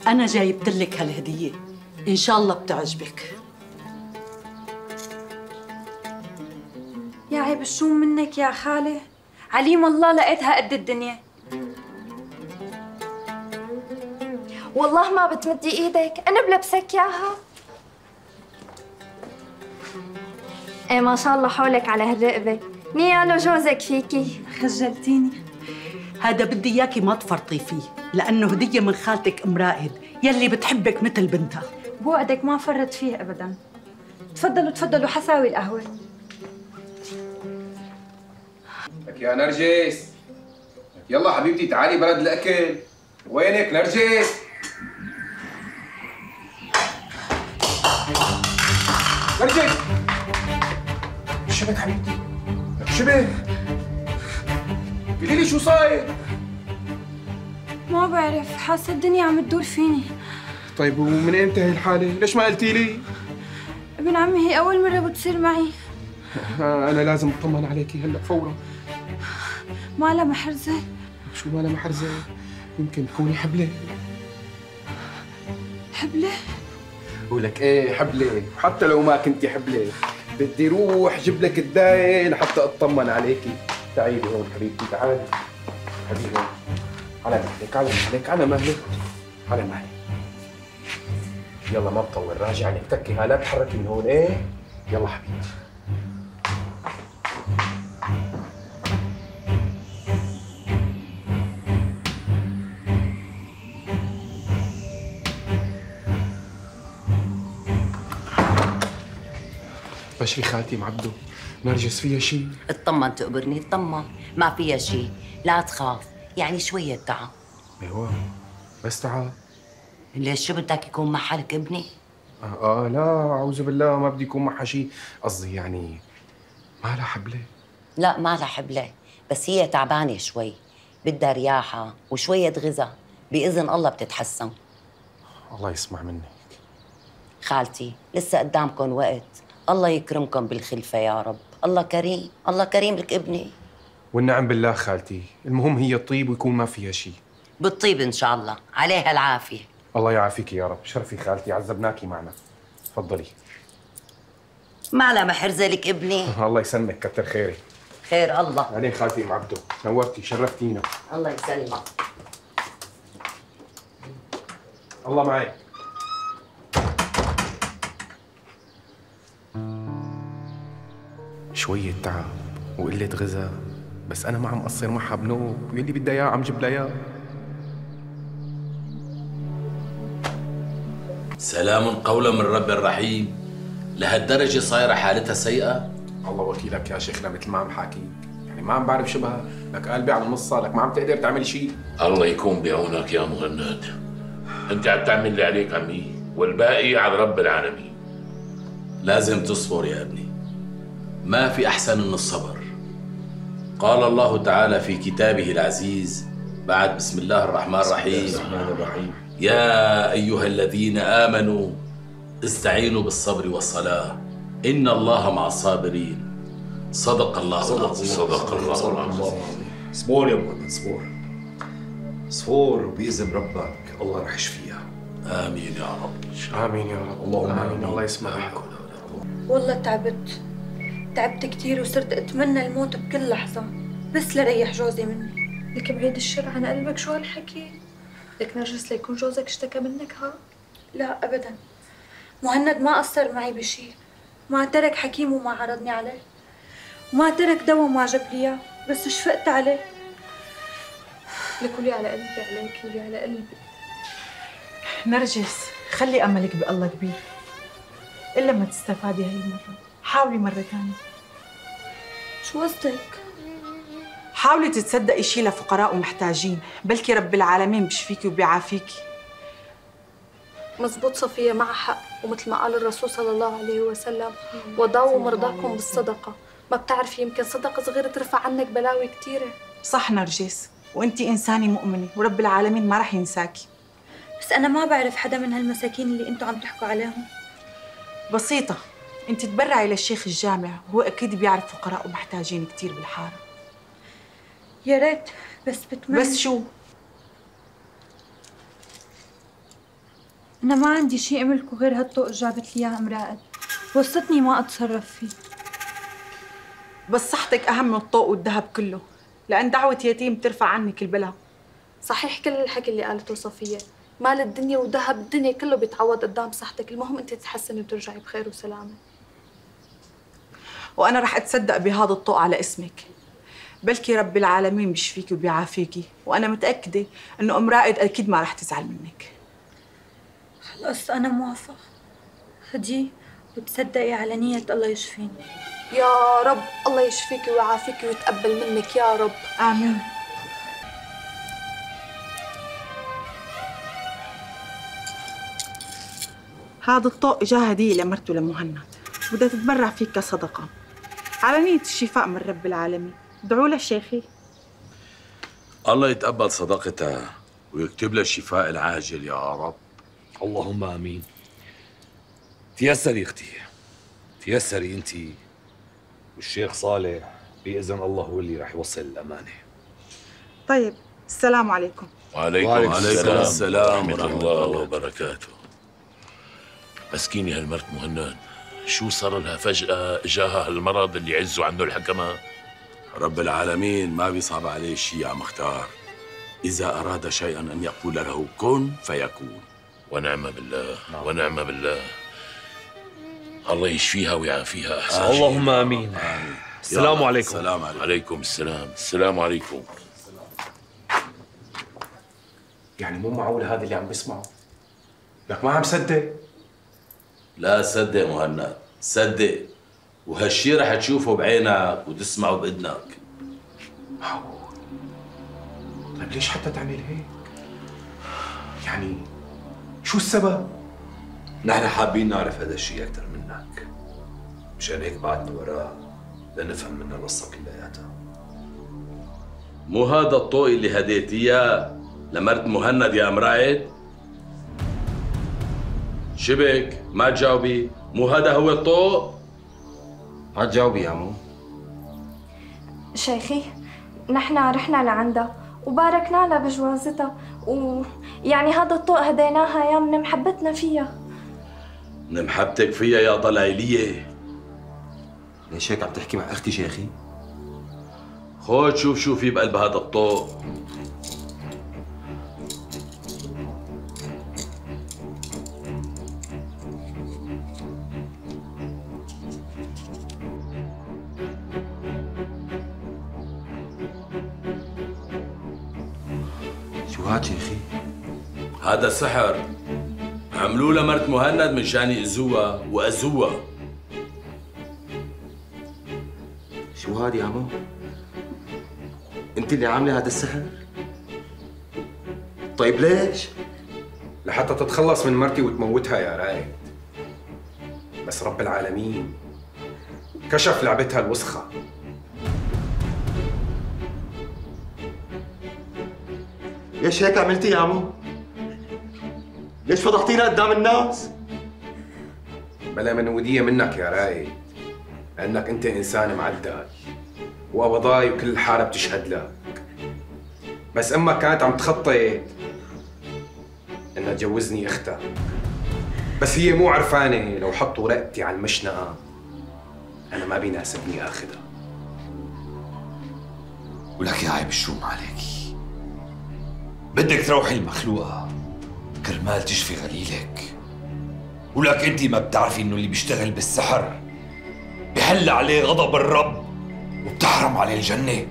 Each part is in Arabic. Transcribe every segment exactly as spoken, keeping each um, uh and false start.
أنا جايبت لك هالهدية، إن شاء الله بتعجبك. يا عيب شو منك يا خالة، عليم الله لقيتها قد الدنيا. والله ما بتمدي ايدك، انا بلبسك اياها. ايه ما شاء الله حولك على هالرقبة، نياله جوزك فيكي. خجلتيني. هذا بدي إياكي ما تفرطي فيه، لأنه هدية من خالتك أم رائد يلي بتحبك مثل بنتها. بوعدك ما فرط فيه أبداً. تفضلوا تفضلوا حساوي القهوة. لك يا نرجس، يلا حبيبتي تعالي برد الأكل. وينك نرجس؟ نرجس شبك حبيبتي؟ شبك؟ قولي لي شو صاير؟ ما بعرف، حاسة الدنيا عم تدور فيني. طيب ومن امتى هي الحالة؟ ليش ما قلتي لي؟ ابن عمي هي أول مرة بتصير معي. أنا لازم أطمن عليكي هلا فورا. مالها محرزة؟ شو مالها محرزة؟ يمكن تكوني حبلة. حبلة؟ ولك ايه حبلة، وحتى لو ما كنتي حبلة بدي روح جيب لك الداية لحتى اطمن عليكي. تعالي هون حبيبتي، تعالي حبيبي هون على مهلك، على مهلك، على مهلك، على مهلك. يلا ما بطول، راجع لك تكي، لا تحركي من هون. ايه يلا حبيبي. بشري خالتي معبدو، نرجس فيها شيء؟ اطمن تقبرني، اطمن، ما فيها شيء، لا تخاف، يعني شوية تعب. ايوه بس تعب. ليش شو بدك يكون محلك ابني؟ آه, اه لا اعوذ بالله، ما بدي يكون معها شيء، قصدي يعني ما لها حبلة. لا ما لها حبلة، بس هي تعبانة شوي، بدها رياحة وشوية غذاء، بإذن الله بتتحسن. الله يسمع منك. خالتي لسه قدامكم وقت، الله يكرمكم بالخلفة يا رب، الله كريم، الله كريم لك ابني. والنعم بالله خالتي، المهم هي الطيب ويكون ما فيها شيء. بالطيب إن شاء الله، عليها العافية. الله يعافيك يا رب، شرفي خالتي، عذبناكي معنا. تفضلي. ما لها محرزة لك ابني. الله يسلمك، كتر خيري. خير الله. عليك خالتي معبدو، نورتي شرفتينا. الله يسلمك. الله معك. شوية تعب وقلة غذاء، بس أنا ما عم قصر معها بنوب، واللي بدها إياه عم جيب لها إياه. سلام قولا من رب رحيم. لهالدرجة صايرة حالتها سيئة؟ الله وكيلك يا شيخنا، مثل ما عم حاكيك، يعني ما عم بعرف شبهها، لك قلبي على نصها، لك ما عم تقدر تعمل شيء. الله يكون بعونك يا مهند. أنت عم تعمل اللي عليك عمي، والباقي على رب العالمين. لازم تصبر يا ابني، ما في أحسن من الصبر. قال الله تعالى في كتابه العزيز بعد بسم الله الرحمن الرحيم: بسم الله الرحيم يا أيها الذين آمنوا استعينوا بالصبر والصلاة إن الله مع الصابرين. صدق الله العظيم. صدق الله العظيم. صبور يا مهند، صبور صبور، وبإذن ربك الله رح يشفيها. آمين يا رب. آمين يا رب. اللهم آمين. الله يسمعك. والله تعبت تعبت كثير، وصرت أتمنى الموت بكل لحظة بس لريح جوزي مني. لك بعيد الشر عن قلبك، شو هالحكي؟ لك نرجس ليكون جوزك اشتكى منك ها؟ لا أبداً، مهند ما قصر معي بشيء، ما ترك حكيم وما عرضني عليه، وما ترك دواء وما جاب لي اياه، بس شفقت عليه. لك ولي على قلبي عليك، ولي على قلبي. نرجس خلي أملك بالله كبير، إلا ما تستفادي هاي المرة، حاولي مرة ثانية. شو قصدك؟ حاولي تتصدقي شيء لفقراء ومحتاجين، بلكي رب العالمين بشفيكي وبيعافيكي. مزبوط صفية، معها حق، ومثل ما قال الرسول صلى الله عليه وسلم: وضعوا مرضاكم بالصدقة. ما بتعرفي يمكن صدقة صغيرة ترفع عنك بلاوي كثيرة. صح نرجس، وانتي إنسانة مؤمنة ورب العالمين ما رح ينساكي. بس أنا ما بعرف حدا من هالمساكين اللي انتوا عم تحكوا عليهم. بسيطة، انت تبرعي للشيخ الجامع، وهو أكيد بيعرف فقراء ومحتاجين كثير بالحارة. يا ريت، بس بتمنى. بس شو؟ أنا ما عندي شيء أملكه غير هالطوق اللي جابت لي إياه أم رائد. وصتني ما أتصرف فيه. بس صحتك أهم من الطوق والذهب كله، لأن دعوة يتيم ترفع عنك البلا. صحيح كل الحكي اللي قالته صفية، مال الدنيا وذهب الدنيا كله بيتعوض قدام صحتك، المهم انت تتحسني وترجعي بخير وسلامة. وأنا رح أتصدق بهذا الطوق على اسمك. بلكي رب العالمين بيشفيكي وبيعافيكي، وأنا متأكدة إنه أم رائد أكيد ما رح تزعل منك. خلص أنا موافقة. خدي وتصدقي على نية الله يشفيني. يا رب الله يشفيكي ويعافيكي ويتقبل منك يا رب. آمين. هذا الطوق إجا هدية لمرته لمهند، بدها تتبرع فيك كصدقة على نية الشفاء من رب العالمين. ادعوا له شيخي. الله يتقبل صدقتها ويكتب لها الشفاء العاجل يا رب. اللهم امين. تيسري اختي، تيسري انت، والشيخ صالح باذن الله هو اللي رح يوصل الامانه. طيب السلام عليكم. وعليكم, وعليكم السلام, السلام ورحمة الله وبركاته. مسكينة هالمرت مهند، شو صار لها فجأة جاها هالمرض اللي عزوا عنه الحكماء؟ رب العالمين ما بيصعب عليه شيء يا مختار، إذا أراد شيئا أن يقول له كن فيكون. ونعم بالله ونعم بالله. الله يشفيها ويعافيها أحسن. اللهم آمين. السلام عليكم. السلام عليكم. عليكم السلام. السلام عليكم. يعني مو معقول هذا اللي عم بسمعه؟ لك ما عم صدق؟ لا صدق مهند، صدق، وهالشي رح تشوفه بعينك وتسمعه بإذنك. معقول؟ طيب ليش حتى تعمل هيك؟ يعني شو السبب؟ نحن حابين نعرف هذا الشيء أكثر منك، مشان هيك بعتنا وراه لنفهم منه القصة كلياتها. مو هذا الطوق اللي هديت اياه لمرت مهند يا ام رائد؟ شبك ما تجاوبي؟ مو هذا هو الطوق؟ ما تجاوبي يا مو. شيخي نحن رحنا لعندها وباركنا لها بجوازتها، ويعني هذا الطوق هديناها اياه من محبتنا فيها. من محبتك فيها يا طلايلية؟ ليش هيك عم تحكي مع اختي شيخي؟ خود شوف شو في بقلب هذا الطوق. شو هاد شيخي؟ هذا سحر عملوه لمرت مهند مشان يأذوها وأذوها. شو هاد يا عمو؟ انت اللي عامله هذا السحر؟ طيب ليش؟ لحتى تتخلص من مرتي وتموتها يا رايد. بس رب العالمين كشف لعبتها الوسخة. ليش هيك عملتي يا عمو؟ ليش فضحتينا قدام الناس؟ بلا منودية منك يا رايد، لأنك أنت إنسان معدل وقبضاي وكل الحارة بتشهد لك. بس أمك كانت عم تخطط إنها تجوزني أختها، بس هي مو عرفانة لو حطوا رقبتي على المشنقة أنا ما بيناسبني آخذها. ولك يا عيب الشوم عليكي، بدك تروحي المخلوقة كرمال تشفي غليلك، ولك انت ما بتعرفي انه اللي بيشتغل بالسحر بحل عليه غضب الرب وبتحرم عليه الجنة.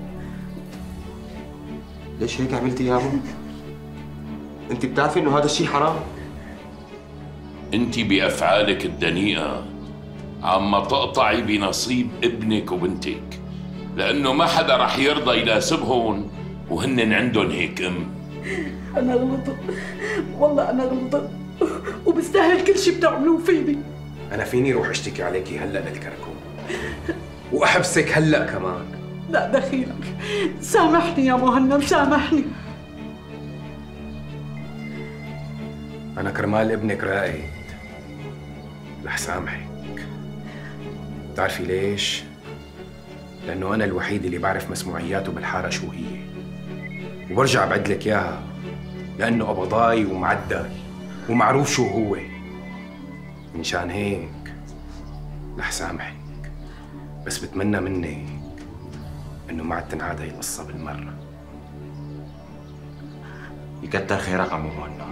ليش هيك عملتي يا عمو؟ انت بتعرفي انه هذا الشيء حرام؟ انت بأفعالك الدنيئة عم تقطعي بنصيب ابنك وبنتك، لأنه ما حدا رح يرضى يناسبهم وهن عندهم هيك أم. أنا غلطت، والله أنا غلطت وبستاهل كل شيء بتعملوه فيني. أنا فيني روح أشتكي عليكي هلأ للكركون وأحبسك هلأ كمان. لا دخيلك، سامحني يا مهند، سامحني. أنا كرمال ابنك رائد رح سامحك. بتعرفي ليش؟ لأنه أنا الوحيد اللي بعرف مسموعياته بالحارة شو هي، وبرجع بعد لك إياها لأنه قبضاي ومعدل ومعروف شو هو. منشان هيك رح سامحك، بس بتمنى منك انه ما عاد تنعاد هي القصه بالمره. يكتر خيرك عمي مهند،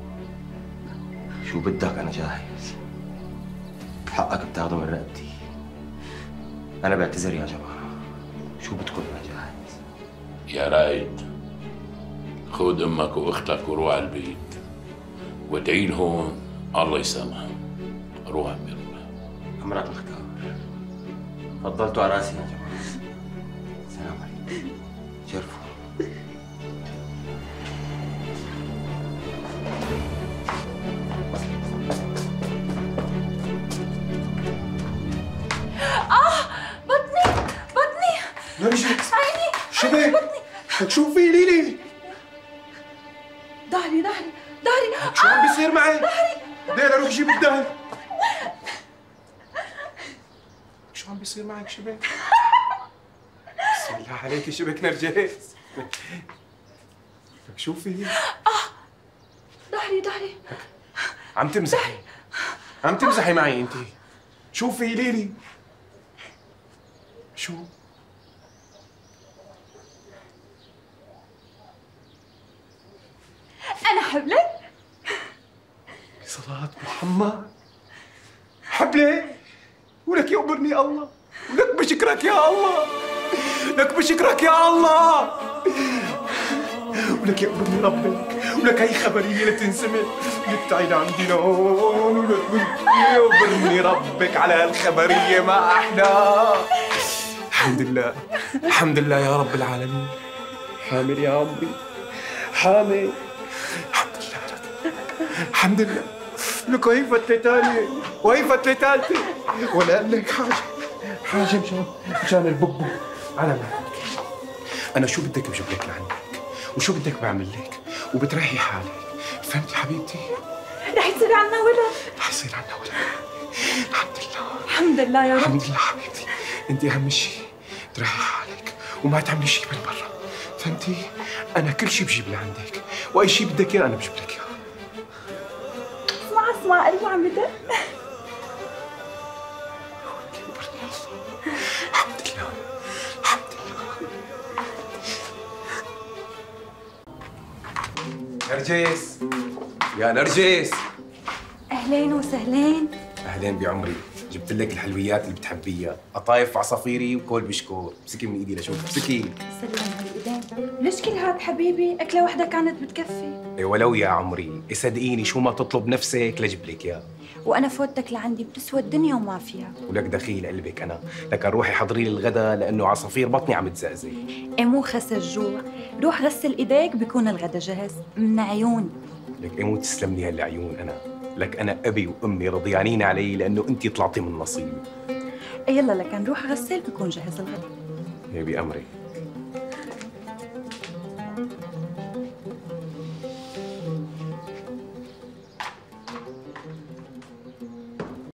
شو بدك انا جاهز. حقك بتاخده من رقبتي. انا بعتذر يا جماعه، شو بدكم انا جاهز. يا رائد، خذ امك واختك وروح على البيت وادعي لهم الله يسامحهم. روح عمي روح. امرك مختار، فضلتوا على راسي يا جماعه. السلام عليكم. شرفوا. اه بطني بطني نرجس عيني شبك بطني. لك شو في ليلي؟ ظهري ظهري ظهري شو عم بيصير معي؟ ظهري بدي اروح اجيب الدهن. شو عم بيصير معك شبك؟ بسم الله عليك شبك نرجس. لك شو في؟ اه ظهري ظهري. عم تمزحي عم تمزحي معي انت. شو في ليلي؟ شو؟ انا حبلك؟ بصلاة محمد حبلي، ولك يقبرني الله، ولك بشكرك يا الله، لك بشكرك يا الله، ولك يقبرني ربك، ولك هي خبرية لتنسمع، ولك تعيد عندي لون، ولك يقبرني ربك على هالخبرية ما أحلى. الحمد لله الحمد لله يا رب العالمين. حامل يا عمري حامل. الحمد لله الحمد لله. لك هي فتلتاني وهي فتلتالتي، ولا قال لك حاجة حاجة مشان مشان الببو. أنا معك، أنا شو بدك بجيب لك لعندك، وشو بدك بعمل لك، وبتريحي حالك. فهمتي حبيبتي؟ رح يصير عنا ولد. رح يصير عنا ولد. الحمد لله الحمد لله يا رب. الحمد لله حبيبتي. أنت أهم شيء تريحي حالك وما تعملي شيء بالبرة. فهمتي؟ أنا كل شيء بجيب لعندك، وأي شيء بدك إياه أنا بجيب لك إياه. اسمع اسمع قلبي عم بدق. الحمد لله الحمد لله. نرجس يا نرجس. اهلين وسهلين. اهلين بعمري، جبت لك الحلويات اللي بتحبيها، قطايف عصافيري وكول بشكور. امسكي من ايدي لشوف. امسكي. سلم هالايدين. ليش كل هاد حبيبي؟ اكله وحده كانت بتكفي. إيه ولو يا عمري، صدقيني شو ما تطلب نفسك لجيب لك اياه. وانا فوتك لعندي بتسوى الدنيا وما فيها. ولك دخيل قلبك انا، لك روحي حضري لي الغدا لانه عصافير بطني عم تزقزق. ايه مو خس الجوع، روح غسل ايديك بكون الغدا جاهز من عيوني. لك ايه مو تسلم لي هالعيون. انا لك انا ابي وامي رضيانين علي لانه انت طلعتي من نصيبي. ايه يلا لكن روح غسل بكون جاهز الغدا. هي بأمري.